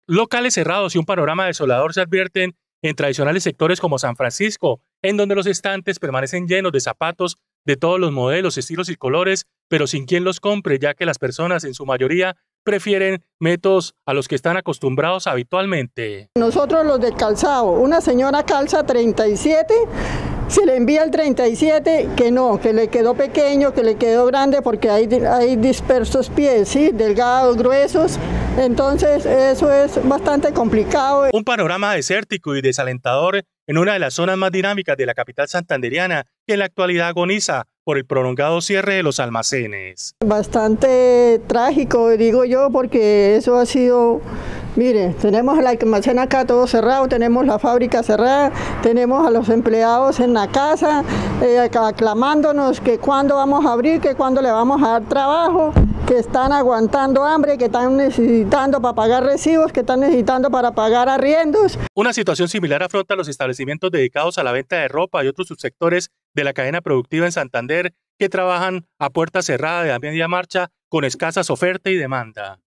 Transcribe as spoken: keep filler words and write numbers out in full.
Locales cerrados y un panorama desolador se advierten en tradicionales sectores como San Francisco, en donde los estantes permanecen llenos de zapatos de todos los modelos, estilos y colores, pero sin quien los compre, ya que las personas en su mayoría prefieren métodos a los que están acostumbrados habitualmente. Nosotros los del calzado, una señora calza treinta y siete, se le envía el treinta y siete, que no, que le quedó pequeño, que le quedó grande, porque hay, hay dispersos pies, ¿sí? Delgados, gruesos, entonces eso es bastante complicado. Un panorama desértico y desalentador en una de las zonas más dinámicas de la capital santandereana, que en la actualidad agoniza por el prolongado cierre de los almacenes. Bastante trágico, digo yo, porque eso ha sido... Mire, tenemos el almacén acá todo cerrado, tenemos la fábrica cerrada, tenemos a los empleados en la casa eh, aclamándonos que cuándo vamos a abrir, que cuándo le vamos a dar trabajo, que están aguantando hambre, que están necesitando para pagar recibos, que están necesitando para pagar arriendos. Una situación similar afronta los establecimientos dedicados a la venta de ropa y otros subsectores de la cadena productiva en Santander, que trabajan a puerta cerrada de a media marcha con escasas oferta y demanda.